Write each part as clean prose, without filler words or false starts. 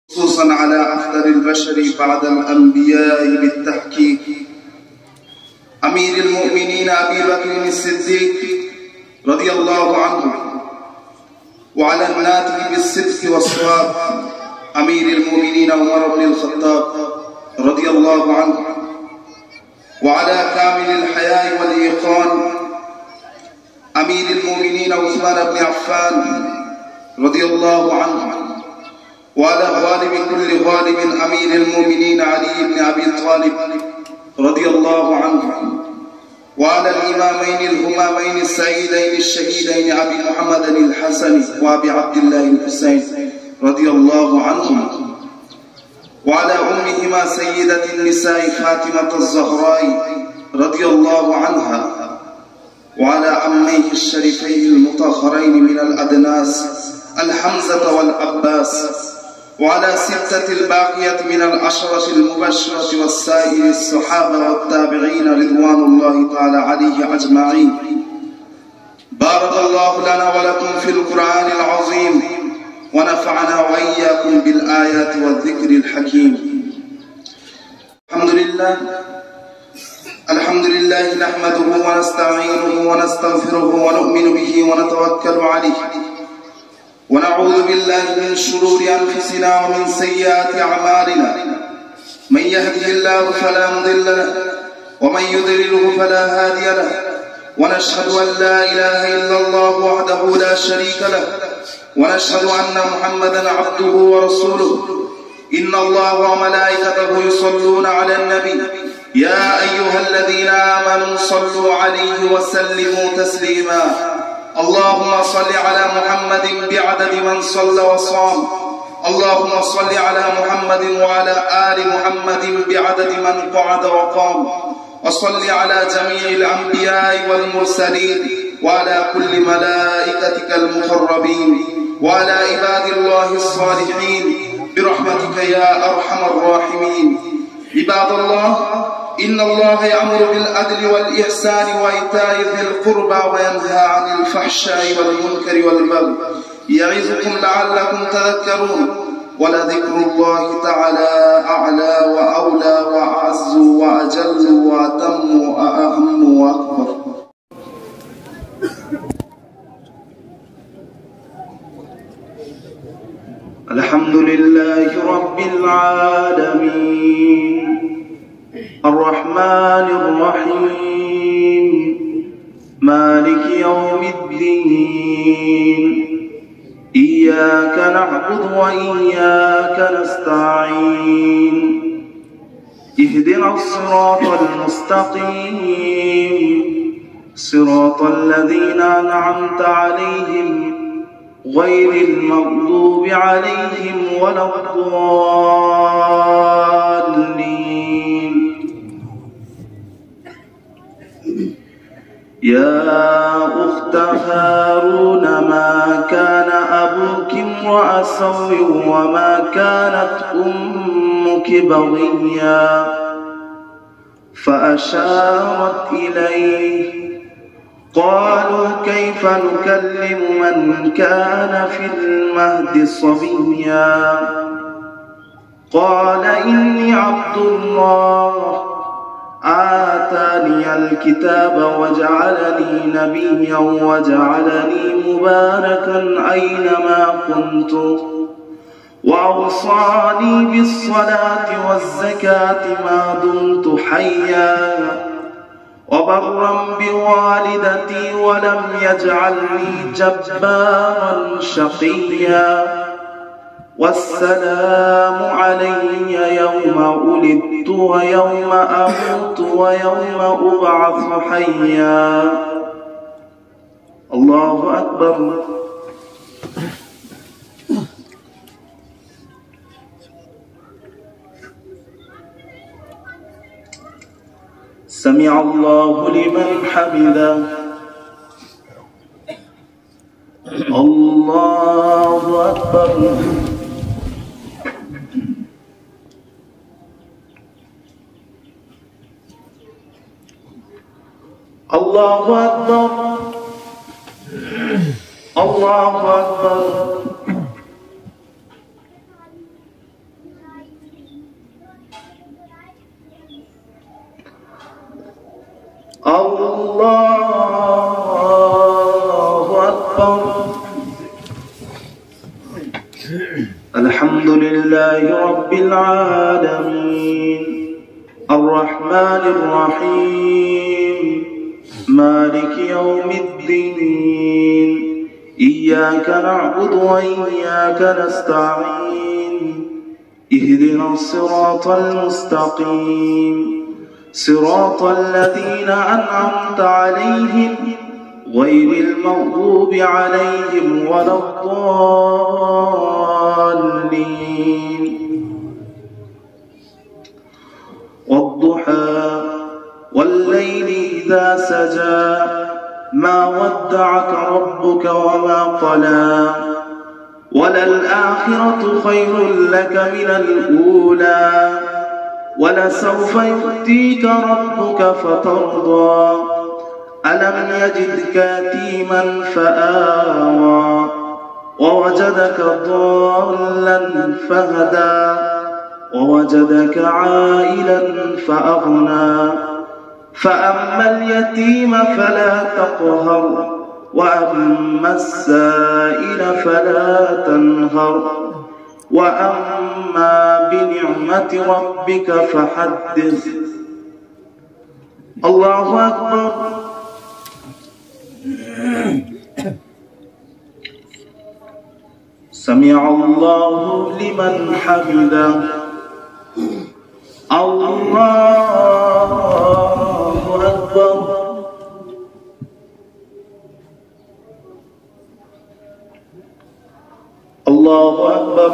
خصوصا على أفضل البشر بعد الأنبياء بالتحقيق أمير المؤمنين أبي بكر الصديق رضي الله عنه، وعلى الناطق بالصدق والصواب أمير المؤمنين عمر بن الخطاب رضي الله عنه، وعلى كامل الحياء والإيقان أمير المؤمنين عثمان بن عفان رضي الله عنه، وعلى غالب كل غالب أمير المؤمنين علي بن أبي طالب رضي الله عنه، وعلى الإمامين الهمامين السعيدين الشهيدين أبي محمد الحسن وأبي عبد الله الحسين رضي الله عنهم، وعلى أمهما سيدة النساء فاطمة الزهراء رضي الله عنها، وعلى عميه الشريفين المطهرين من الأدناس الحمزة والعباس، وعلى ستة الباقية من العشرة المبشرة والسائر الصحابة والتابعين رضوان الله تعالى عليه أجمعين. بارك الله لنا ولكم في القرآن العظيم، ونفعنا وإياكم بالآيات والذكر الحكيم. الحمد لله نحمده ونستعينه ونستغفره ونؤمن به ونتوكل عليه، ونعوذ بالله من شرور أنفسنا ومن سيئات أعمالنا، من يهده الله فلا مضل له ومن يضلله فلا هادي له، ونشهد أن لا إله إلا الله وحده لا شريك له، ونشهد أن محمدا عبده ورسوله. إن الله وملائكته يصلون على النبي، يا أيها الذين آمنوا صلوا عليه وسلموا تسليما. اللهم صل على محمد بعدد من صلى وصام، اللهم صل على محمد وعلى آل محمد بعدد من قعد وقام، وصل على جميع الأنبياء والمرسلين وعلى كل ملائكتك المقربين وعلى عباد الله الصالحين برحمتك يا أرحم الراحمين. عباد الله، إن الله يأمر بالعدل والإحسان وإيتاء ذي القربى وينهى عن الفحشاء والمنكر والبغي يعظكم لعلكم تذكرون، ولذكر الله تعالى أعلى وأولى وأعز وأجل وأتم وأهم وأكبر. الحمد لله رب العالمين الرحمن الرحيم مالك يوم الدين، إياك نعبد وإياك نستعين، اهدنا الصراط المستقيم صراط الذين أنعمت عليهم غير المغضوب عليهم ولا الضالين. يا أخت هارون، ما كان أبوك امرأ سوء وما كانت أمك بغيا، فأشارت إليه. قالوا كيف نكلم من كان في المهد صبيا؟ قال إني عبد الله آتاني الكتاب وجعلني نبيا وجعلني مباركا أينما كنت، وأوصاني بالصلاة والزكاة ما دمت حيا، وبرا بوالدتي ولم يجعلني جبارا شقيا، والسلام علي يوم ولدت ويوم أموت ويوم أبعث حيا. الله أكبر. سمع الله لمن حمده. الله أكبر. الله أكبر. الله أكبر. الله أكبر. الحمد لله رب العالمين الرحمن الرحيم مالك يوم الدين إياك نعبد وإياك نستعين اهدنا الصراط المستقيم صراط الذين أنعمت عليهم غير المغضوب عليهم ولا الضالين. والضحى والليل إذا سجى ما ودعك ربك وما قلى وللآخرة خير لك من الأولى ولسوف يؤتيك ربك فترضى ألم يجدك يتيما فآوى ووجدك ضالا فهدى ووجدك عائلا فأغنى فأما اليتيم فلا تقهر وأما السائل فلا تنهر وأما بنعمة ربك فحدث. الله أكبر. سمع الله لمن حمده. الله أكبر. الله أكبر.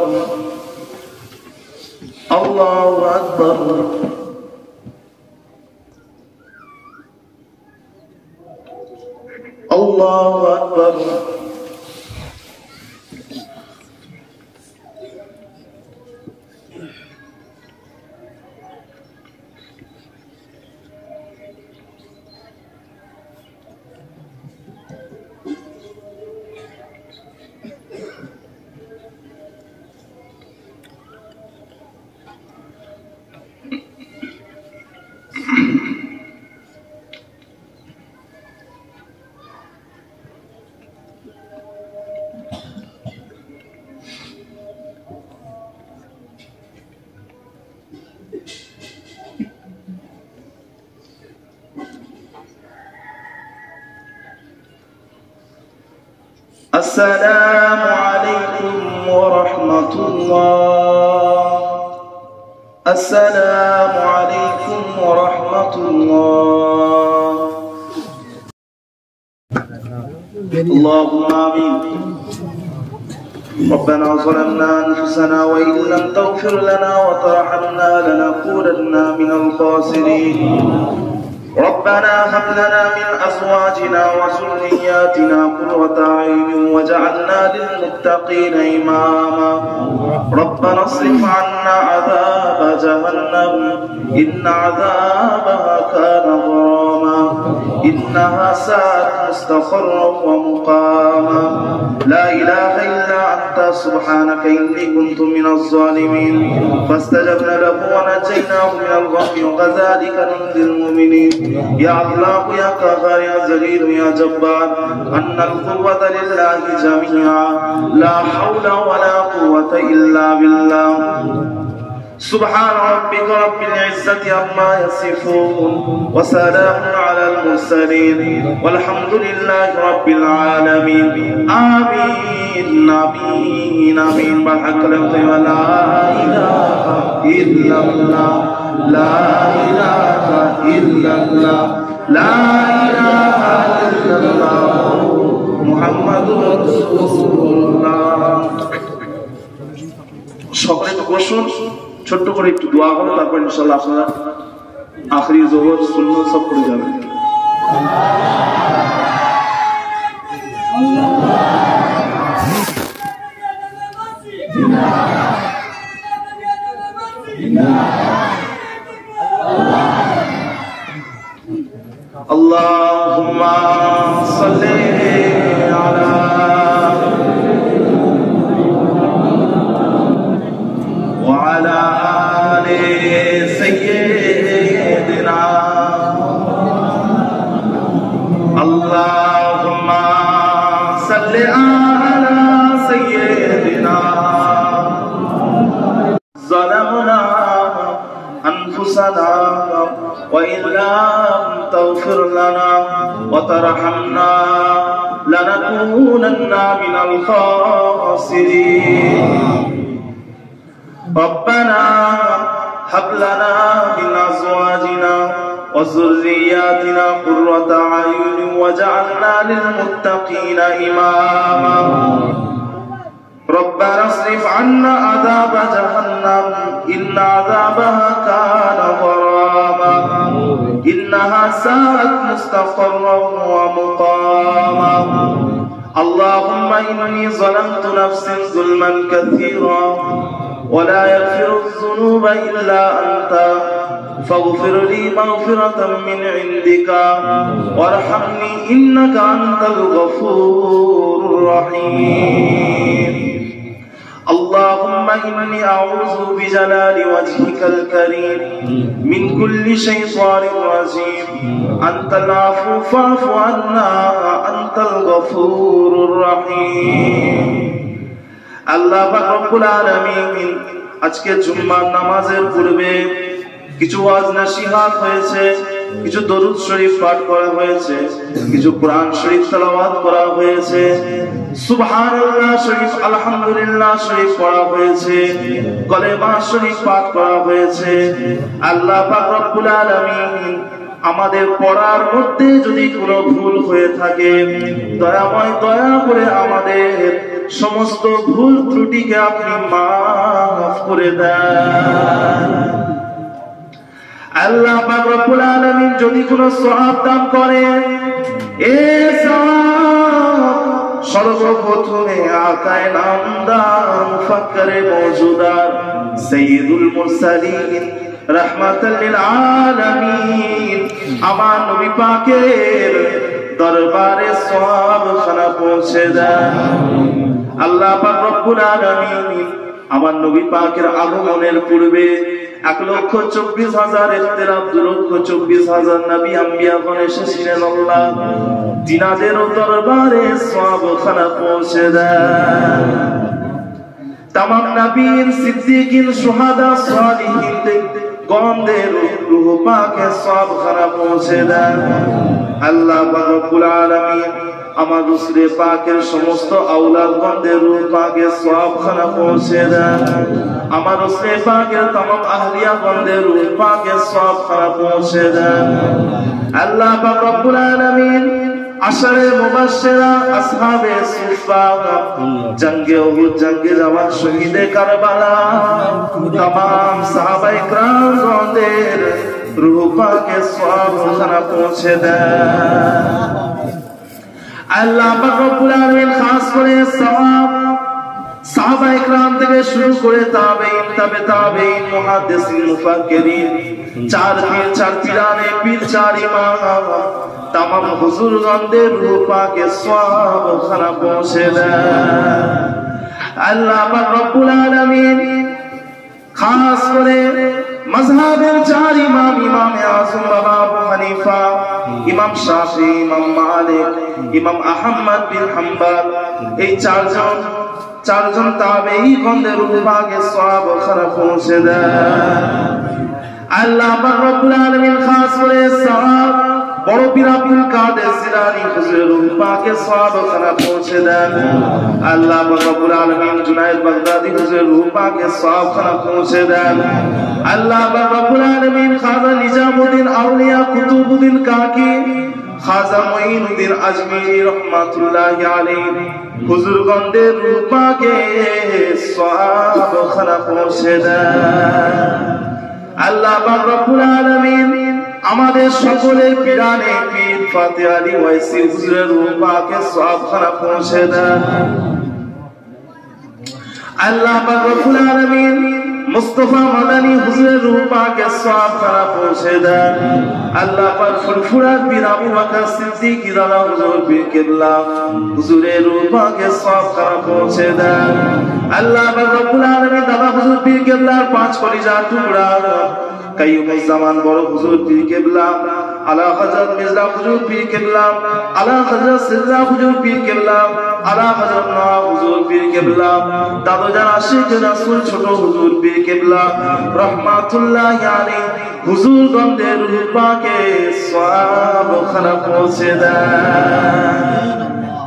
الله أكبر. الله أكبر. السلام عليكم ورحمة الله. السلام عليكم ورحمة الله. اللهم آمين. ربنا ظلمنا أنفسنا وإن لم تغفر لنا وترحمنا لنكونن من الخاسرين. ربنا هب لنا من أزواجنا وذرياتنا قرة أعين واجعلنا للمتقين إماما. ربنا اصرف عنا عذاب جهنم إن عذابها كان غراما إنها ساءت مستقرا ومقاما. لا إله إلا أنت سبحانك إني كنت من الظالمين. فاستجبنا له ونجيناه من الغم وكذلك ننجي المؤمنين. يا الله يا قهار يا ذليل يا جبار أن القوة لله جميعا لا حول ولا قوة إلا بالله. سبحان ربك رب العزة عما يصفون وسلام على المرسلين والحمد لله رب العالمين. آمين آمين آمين. بالحق العظيم. لا إله إلا الله. لا إله إلا الله. لا إله إلا الله محمد رسول الله. সকলে তো বসুন, ছোট্ট করে একটু দোয়া হবে, তারপর ইনশাআল্লাহ আপনারা আখরি জোহর সুন্নত সব পড়ে যাবেন। আল্লাহুম্মা সাল্লি আলা وعلى آل سيدنا আল্লাহুম্মা সাল্লি আলা সাইয়্যিদিনা যালামনা আনফুসানা ওয়া ইল্লাম তাগফির লানা ওয়া তারহামনা লানাকুনান্না মিনাল খাসিরিন রব্বানা হাব লানা মিন আজওয়াজিনা ওয়া যুররিয়াতিনা কুররাতা আয়ুনিন ওয়াজআলনা লিল মুত্তাকিনা ইমামা ربنا اصرف عنا عذاب جهنم إن عذابها كان غراما إنها ساءت مستقرا ومقاما اللهم إني ظلمت نفسي ظلما كثيرا ولا يغفر الذنوب إلا أنت فاغفر لي مغفرة من عندك وارحمني إنك أنت الغفور الرحيم اللهم إني أعوذ بجلال وجهك الكريم من كل شيطان رجيم أنت العفو فاعف عنا أنت الغفور الرحيم আল্লাহ পাক রব্বুল আলামিন আজকে জুম্মার নামাজের পূর্বে কিছু ওয়াজ নসিহত হয়েছে, কিছু দরুদ শরীফ পাঠ করা হয়েছে, কিছু কোরআন শরীফ তেলাওয়াত করা হয়েছে, সুবহানাল্লাহ শরীফ আলহামদুলিল্লাহ শরীফ পড়া হয়েছে, কলেমা শরীফ পাঠ করা হয়েছে। আল্লাহ পাক রব্বুল আলামিন আমাদের পড়ার মধ্যে যদি কোনো ভুল হয়ে থাকে দয়াময় দয়া করে আমাদের সমস্ত ভুল ত্রুটিকে আপনি মাফ করে দেন। আল্লাহ পাক রব্বুল আলামিন যদি কোনো সওয়াব দান করেন এই সওয়াব সর্বপ্রথমে আকায়ে নামদার মুফাক্কিরে মওজুদার সাইয়্যিদুল মুরসালিন রাহমাতাল লিল আলামিন আমার নবী পাকের দরবারে সওয়াব খানা পৌঁছে দেন। আল্লাহ পাক রব্বুল আলামিন আমার নবী পাকের আগমনের পূর্বে 1,24,000 ইখতিলাফ 2,24,000 নবী আম্বিয়াগণ এসেছিলেন। আল্লাহ তিনাদের দরবারে সওয়াব খানা পৌঁছে দেন। तमाम नबीन सिद्दीकीन शुहादा सालिहीन गंদের রূহ পাকে সব খানা পৌঁছে দেন। আল্লাহ রব্বুল আলামিন আমার রাসূল পাকের সমস্ত আওলাদ গণদের রূহ পাকে সব খানা পৌঁছে দেন। আমার রাসূল পাকের तमाम আহলিয়া গণদের রূহ পাকে সব খানা পৌঁছে দেন। আল্লাহ রব্বুল আলামিন আশারে মুবাশশিরা আসহাবে সুফা জঙ্গে উহুদ জঙ্গে জামাত শহীদে কারবালা तमाम সাহাবায়ে کرام গণদের রূহ পাকে সওয়াব খানা পৌঁছে দেন। আল্লাহ পাক রব্বুল আলামিন খাস করে সওয়াব সাহাবায়ে کرام থেকে শুরু করে তাবেঈন তবে তাবেঈন মুহাদ্দিসিন মুফাক্কিরিন চার পীর চার পীরানে পীর চার ইমাম तमाम হুজুরগণদের রূহ পাকে সওয়াব খানা পৌঁছে দেন। আল্লাহ পাক রব্বুল আলামিন খাস করে মাযহাবের চার ইমাম ইমামে আযম বাবা আবু হানিফা, ইমাম শাফি, ইমাম মালিক, ইমাম আহমদ বিন হাম্বল এই চারজন তাবেঈ গণদের রূহ পাকে সওয়াব খানা পৌঁছে দেন। আল্লাহ পাক রব্বুল আলামিন খাস করে সওয়াব বড় পীর আব্দুল কাদের জিলানী হুজুরের রূহ পাকে সওয়াব খানা পৌঁছে দেন। আল্লাহ রব্বুল আলামিন জুনায়েদ বাগদাদী হুজুরের রূহ পাকে সওয়াব খানা পৌঁছে দেন। আল্লাহ রব্বুল আলামিন খাজা নিজামউদ্দিন আউলিয়া কুতুবউদ্দিন কাকি খাজা মুঈনুদ্দিন আজমিরি রহমাতুল্লাহি আলাইহি হুজুরগণদের রূহ পাকে সওয়াব খানা পৌঁছে দেন। আল্লাহ রব্বুল আলামিন আমাদের সকলের পীরানে পীর ফাতেহ আলী ওয়াইসি হুজুরের রূহ পাকে সওয়াব খানা পৌঁছে দেন। আল্লাহ রব্বুল আলামিন মুস্তাফা মাদানী হুজুরের রূহ পাকে সওয়াব খানা পৌঁছে দেন। আল্লাহ পাক ফুরফুরা পীর আবু বকর সিদ্দিক দাদা হুজুর পীর কিবলা হুজুরের রূহ পাকে সওয়াব খানা পৌঁছে দেন। আল্লাহ রব্বুল আলামিন দাদা হুজুর পীর কিবলার 5 কলিজার টুকরা কাইয়ুমুজ জামান বড় হুজুর পীর কিবলা আলা হযরত মির্জা হুজুর পীর কেবলা, আলা হযরত সিরজা হুজুর পীর কেবলা, আলা হযরত নওয়াব হুজুর পীর কেবলা, দাদুজান আশিক রাসূল ছোট হুজুর পীর কেবলা রাহমাতুল্লাহি আলাইহি হুজুর গন্ধের রূহ পাকে সওয়াব খানা পৌঁছে দেন।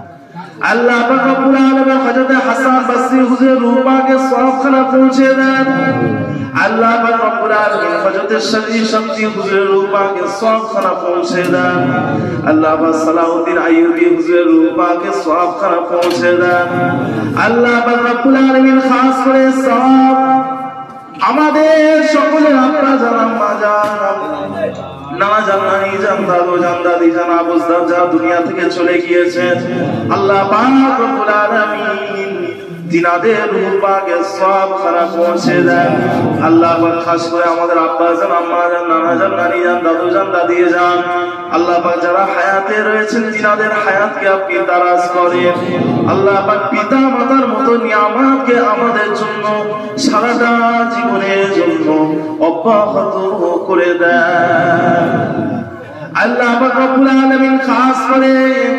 আল্লাহ পাক রব্বুল আলামিন হযরত হাসান বসরি হুজুরের রূহ পাকে সওয়াব খানা পৌঁছে দেন। আল্লাহ পাক রব্বুল আলামিন হযরত শরীফ শমসী হুজুরের রূহ পাকে সওয়াব খানা পৌঁছে দেন। আল্লাহ পাক সালাউদ্দিন আইয়ুবী হুজুরের রূহ পাকে সওয়াব খানা পৌঁছে দেন। আল্লাহ পাক রব্বুল আলামিন খাস করে সওয়াব আমাদের সকলের আব্বা জান আম্মা জান নানা জান নানি জান দাদু জান দাদি জান আবুজদার যা দুনিয়া থেকে চলে গিয়েছেন, আল্লাহ পাক রব্বুল আলামিন তিনাদের রূহ পাকে সওয়াব খানা পৌঁছে দেন। আল্লাহ পাক খাস করে আমাদের আব্বা জান আম্মা জান নানা জান নানি জান দাদু জান দাদি জান আল্লাহ পাক যারা হায়াতে রয়েছেন তিনাদের হায়াতকে আপনি দারাজ করেন। আল্লাহ পাক পিতা মাতার মতো নিয়ামতকে আমাদের জন্য সারাটা জীবনের জন্য অব্যাহত করে দেন। আল্লাহ পাক রব্বুল আলামিন খাস করে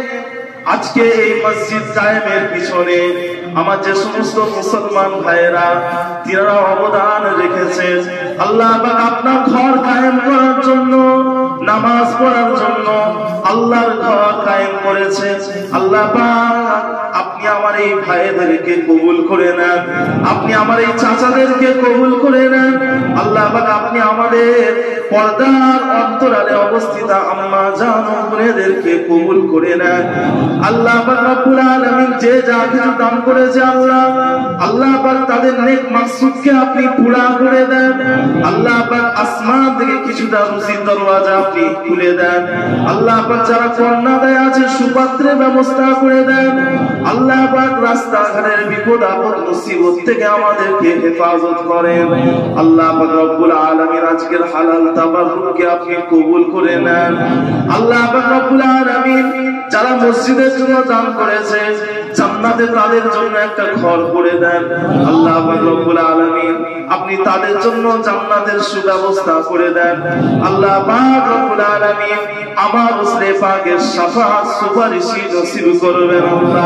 আজকে এই মসজিদ কায়েমের পিছনে আমার যে সমস্ত মুসলমান ভাইয়েরা তিনারা অবদান রেখেছেন, আল্লাহ পাক আপনার ঘর কায়েম করার জন্য, নামাজ পড়ার জন্য আল্লাহর ঘর কায়েম করেছেন। আল্লাহ পাক আপনি আমার এই ভাইদেরকে কবুল করে নেন, আপনি আমার এই চাচাদেরকে কবুল করে নেন। আল্লাহ পাক আপনি আমাদের পর্দার অন্তরালে অবস্থিত আম্মা জান ও বোনেদেরকে কবুল করে নেন। আল্লাহ পাক রব্বুল আলামিন যে যা কিছু দান করেছে আল্লাহ পাক তাদের নেক মাকসুদকে আপনি পুরা করে দেন। আল্লাহ পাক আসমান থেকে কিছুটা রুজির দরওয়াজা আপনি খুলে দেন। আল্লাহ পাক যারা কন্যা দেয় আছে সুপাত্রের ব্যবস্থা করে দেন। আল্লাহ পাক রাস্তাঘাটের বিপদ আপদ মুসিবত থেকে আমাদেরকে হেফাজত করেন। আল্লাহ পাক রব্বুল আলামিন আজকের হালাল তাবাররুককে আপনি কবুল করে নেন। আল্লাহ পাক রব্বুল আলামিন যারা মসজিদের জন্য দান করেছে জান্নাতে তাদের জন্য একটা ঘর করে দেন। আল্লাহ পাক রব্বুল আলামিন আপনি তাদের জন্য জান্নাতের সুব্যবস্থা করে দেন। আল্লাহ পাক রব্বুল আলামিন আমার রাসূল পাকের শাফাআত সুপারিশি নসিব করবেন।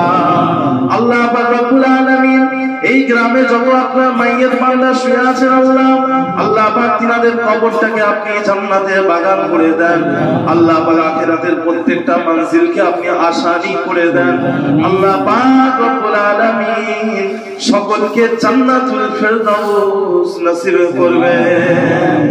আল্লাহ পাক রব্বুল আলামিন এই গ্রামে যত আপনার মাইয়ের বান্দা শুয়ে আছেন আল্লাহ পাক তিনাদের কবরটাকে আপনি জান্নাতের বাগান করে দেন। আল্লাহ পাক আখিরাতের প্রত্যেকটা মঞ্জিলকে আপনি আসানি করে দেন। আল্লাহ পাক রব্বুল আলামিন সকলকে জান্নাতুল ফেরদাউস নসিব করবেন।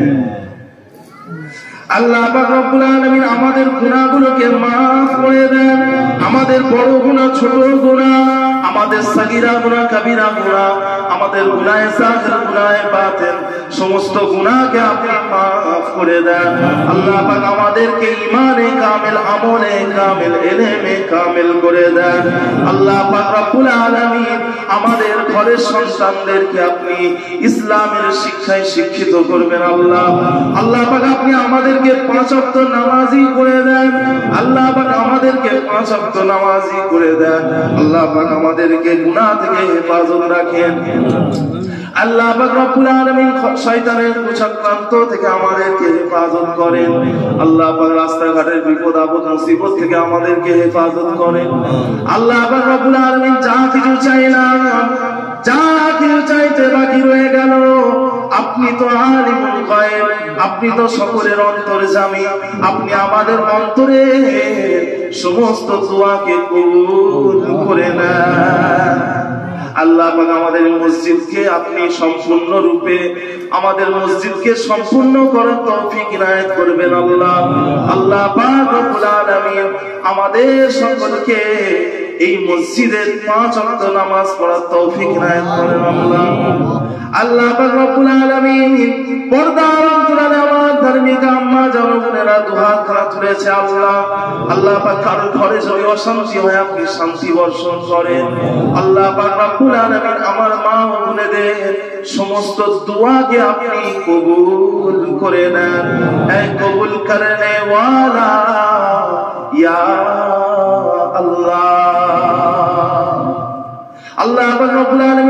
আল্লাহ পাক রব্বুল আলামিন আমাদের গুনাহগুলোকে maaf করে দেন। আমাদের বড় গুনাহ ছোট গুনাহ, আমাদের সাগীরা গুনাহ কবিরা গুনাহ, আমাদের গুনাহে জাহির গুনাহে বাতিন সমস্ত গুনাহকে আপনি maaf করে দেন। আল্লাহ পাক আমাদেরকে ঈমানে কামিল, আমলে কামিল, ইলমে কামিল করে দেন। আল্লাহ পাক রব্বুল আলামিন আমাদের ঘরের সন্তানদেরকে আপনি ইসলামের শিক্ষায় শিক্ষিত করবেন। আল্লাহ পাক আপনি আমাদেরকে 5 ওয়াক্ত নামাজি করে দেন। আল্লাহ পাক আমাদেরকে 5 ওয়াক্ত নামাজি করে দেন। আল্লাহ পাক আমাদেরকে গুনাহ থেকে হেফাজত রাখেন। আল্লাহ পাক রব্বুল আলামিন শয়তানের কুচক্রান্ত থেকে আমাদেরকে হেফাজত করেন। আল্লাহ পাক রাস্তাঘাটের বিপদ আপদ মুসিবত থেকে আমাদেরকে হেফাজত করেন। আল্লাহ পাক রব্বুল আলামিন যা কিছু চাইলাম, যা কিছু চাইতে বাকি রয়ে গেল, আপনি তো আলিমুল গায়ব, আপনি তো সকলের অন্তর্যামী, আপনি আমাদের অন্তরে সমস্ত দোয়াকে কবুল করে নেন। আল্লাহ পাক আমাদের মসজিদকে আপনি সম্পূর্ণ রূপে আমাদের মসজিদকে সম্পূর্ণ করার তৌফিক ইনায়েত করবেন। আল্লাহ পাক রব্বুল আলামিন আমাদের সকলকে এই মসজিদের 5 ওয়াক্ত নামাজ পড়ার তৌফিক ইনায়েত করেন। আল্লাহ পাক রব্বুল আলামিন পর্দার অন্তরালে আমার ধার্মিক আম্মা জানবোনেরা দুহাত খানা তুলেছে। আল্লাহ পাক কারো ঘরে যদি অশান্তি হয় আপনি শান্তি বর্ষণ করেন। আল্লাহ পাক রব্বুল আলামিন আমার মা ও বোনেদের সমস্ত দোয়াকে আপনি কবুল করে নেন। এই কবুল করনে ওয়ালা ইয়া আল্লাহ। আল্লাহ পাক রব্বুল আলামিন জীবনে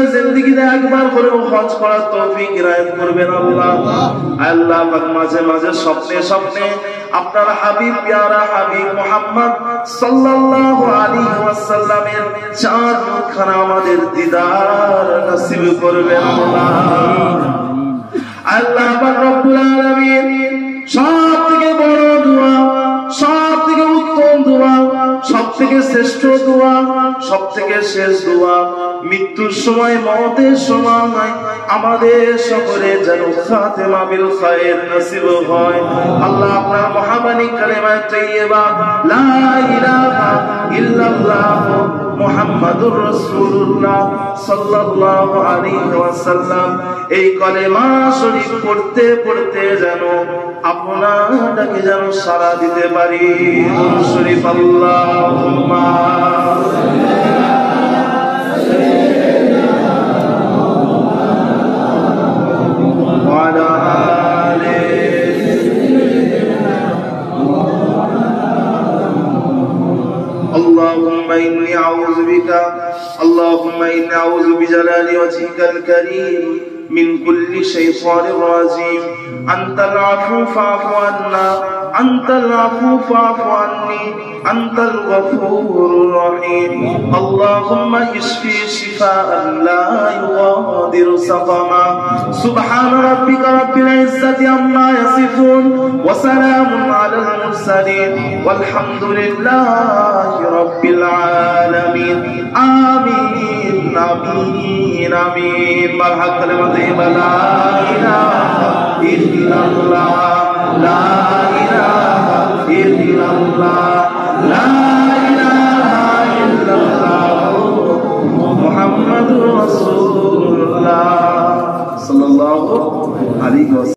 জিন্দেগিতে একবার হলেও হজ করার তৌফিক ইনায়াত করবেন আল্লাহ। আল্লাহ পাক মাঝে মাঝে স্বপ্নে স্বপ্নে আপনার হাবিব প্যারা হাবিব মুহাম্মদ সাল্লাল্লাহু আলাইহি ওয়াসাল্লামের চার মুখখানা আমাদের দিদার নসিব করবেন আল্লাহ। আল্লাহ পাক রব্বুল আলামিন সবথেকে বড় দোয়া, সবথেকে উত্তম দোয়া, সবথেকে শ্রেষ্ঠ দোয়া, সবথেকে শেষ দোয়া, মৃত্যুর সময় মওতের সময় আমাদের সকলে যেন খাতেমা বিল খায়র নসিব হয়। আল্লাহ আপনার মহাবাণী কালেমা তাইয়্যিবা লা ইলাহা ইল্লাল্লাহ মুহাম্মাদুর রাসূলুল্লাহ সাল্লাল্লাহু আলাইহি ওয়াসাল্লাম এই কালেমা শরীফ পড়তে পড়তে যেন আপনাকে যেন সারা দিতে পারি। শরীফ আল্লাহুম্মা اللهم إني أعوذ بجلال وجهك الكريم من كل شيطان رجيم أنت العفو فاعف عنا أنت العفو فاعف عني أنت الغفور الرحيم اللهم اشفي شفاء لا يغادر سقما سبحان ربك رب العزة عما يصفون وسلام على المرسلين والحمد لله رب العالمين آمين آمين آمين بالحق كلمة لا إله إلا الله لا إله إلا الله لا إله إلا الله محمد رسول الله صلى الله عليه وسلم